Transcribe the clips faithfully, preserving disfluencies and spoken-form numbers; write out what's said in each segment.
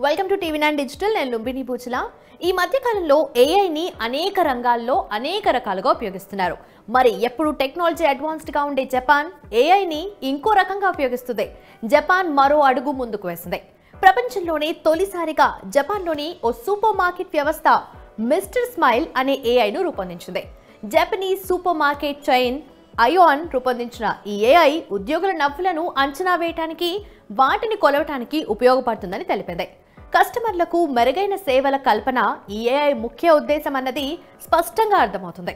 Welcome to TV nine digital. నేను లుంబిని పూచల. ఈ మధ్య కాలంలో ఏఐని అనేక రంగాల్లో అనేక రకాలుగా ఉపయోగిస్తున్నారు. మరి ఎప్పుడు టెక్నాలజీ అడ్వాన్స్డ్ గా ఉండే జపాన్ ఏఐని ఇంకో రకంగా ఉపయోగిస్తుంది. జపాన్ మరో అడుగు ముందుకు వేసింది. ప్రపంచంలోనే తొలిసారిగా జపాన్లోని ఓ సూపర్ మార్కెట్ వ్యవస్థ మిస్టర్ స్మైల్ అనే ఏఐను రూపొందించింది. Japanese super market chain Aeon రూపొందించిన ఈ ఏఐ ఉద్యోగుల నవ్వులను అంచనా వేయడానికి, వాటిని కొలవటానికి ఉపయోగపడుతుందని తెలిపింది. కస్టమర్లకు మెరుగైన సేవల కల్పన ఈ ఏఐ ముఖ్య ఉద్దేశం అన్నది స్పష్టంగా అర్థమవుతుంది.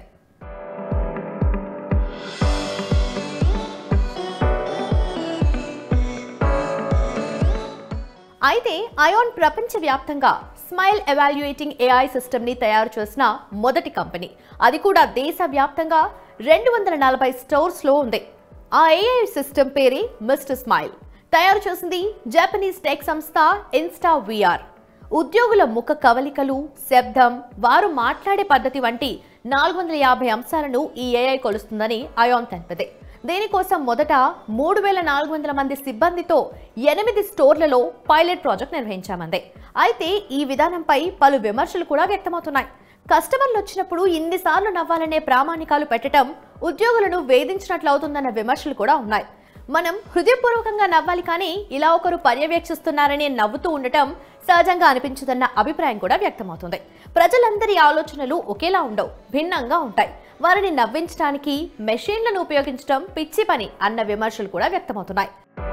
అయితే అయాన్ ప్రపంచవ్యాప్తంగా స్మైల్ ఎవాల్యుయేటింగ్ ఏఐ సిస్టమ్ ని తయారు చేసిన మొదటి కంపెనీ. అది కూడా దేశవ్యాప్తంగా రెండు వందల నలభై స్టోర్స్ లో ఉంది. ఆ ఏఐ సిస్టమ్ పేరే మిస్టర్ స్మైల్. తయారు చేసింది జపనీస్ టెక్ సంస్థ ఇన్స్టా విఆర్. ఉద్యోగుల ముఖ కవలికలు, శబ్దం, వారు మాట్లాడే పద్ధతి వంటి నాలుగు వందల యాభై అంశాలను ఈ ఏఐ కొలుస్తుందని అయాన్ తెలిపింది. దీనికోసం మొదట మూడు వేల నాలుగు వందల మంది సిబ్బందితో ఎనిమిది స్టోర్లలో పైలట్ ప్రాజెక్ట్ నిర్వహించామంది. అయితే ఈ విధానంపై పలు విమర్శలు కూడా వ్యక్తమవుతున్నాయి. కస్టమర్లు వచ్చినప్పుడు ఇన్నిసార్లు నవ్వాలనే ప్రామాణికాలు పెట్టడం ఉద్యోగులను వేధించినట్లవుతుందన్న విమర్శలు కూడా ఉన్నాయి. మనం హృదయపూర్వకంగా నవ్వాలి, కానీ ఇలా ఒకరు పర్యవేక్షిస్తున్నారని నవ్వుతూ ఉండటం సహజంగా అనిపించదన్న అభిప్రాయం కూడా వ్యక్తమవుతుంది. ప్రజలందరి ఆలోచనలు ఒకేలా ఉండవు, భిన్నంగా ఉంటాయి. వారిని నవ్వించడానికి మెషిన్లను ఉపయోగించడం పిచ్చి పని అన్న విమర్శలు కూడా వ్యక్తమవుతున్నాయి.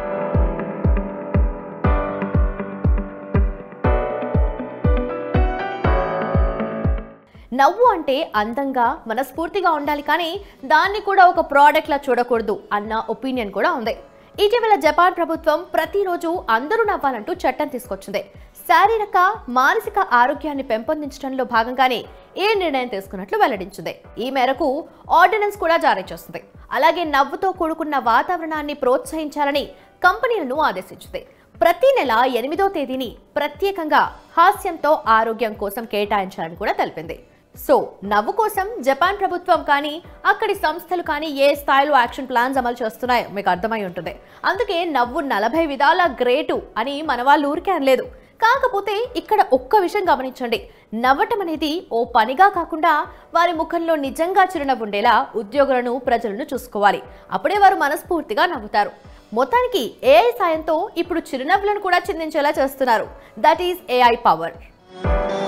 నవ్వు అంటే అందంగా, మనస్ఫూర్తిగా ఉండాలి, కానీ దాన్ని కూడా ఒక ప్రోడక్ట్ లా చూడకూడదు అన్న ఒపీనియన్ కూడా ఉంది. ఇటీవల జపాన్ ప్రభుత్వం ప్రతిరోజు అందరూ నవ్వాలంటూ చట్టం తీసుకొచ్చింది. శారీరక, మానసిక ఆరోగ్యాన్ని పెంపొందించడంలో భాగంగానే ఏ నిర్ణయం తీసుకున్నట్లు వెల్లడించింది. ఈ మేరకు ఆర్డినెన్స్ కూడా జారీ చేస్తుంది. అలాగే నవ్వుతో కూడుకున్న వాతావరణాన్ని ప్రోత్సహించాలని కంపెనీలను ఆదేశించింది. ప్రతి నెల ఎనిమిదో తేదీని ప్రత్యేకంగా హాస్యంతో ఆరోగ్యం కోసం కేటాయించాలని కూడా తెలిపింది. సో నవ్వు కోసం జపాన్ ప్రభుత్వం కానీ అక్కడి సంస్థలు కానీ ఏ స్థాయిలో యాక్షన్ ప్లాన్స్ అమలు చేస్తున్నాయో మీకు అర్థమై ఉంటుంది. అందుకే నవ్వు నలభై విధాల గ్రేటు అని మన వాళ్ళు ఊరికే అనలేదు. కాకపోతే ఇక్కడ ఒక్క విషయం గమనించండి. నవ్వటం అనేది ఓ పనిగా కాకుండా వారి ముఖంలో నిజంగా చిరునవ్వు ఉండేలా ఉద్యోగులను, ప్రజలను చూసుకోవాలి. అప్పుడే వారు మనస్ఫూర్తిగా నవ్వుతారు. మొత్తానికి ఏఐ సాయంతో ఇప్పుడు చిరునవ్వులను కూడా చిందించేలా చేస్తున్నారు. That is AI power.